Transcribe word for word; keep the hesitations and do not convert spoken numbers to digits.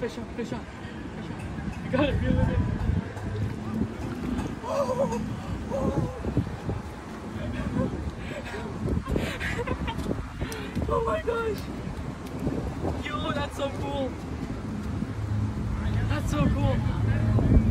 fish on, fish on, fish on. You got it, reel it in. Oh, oh. Oh my gosh. Yo, that's so cool. That's so cool.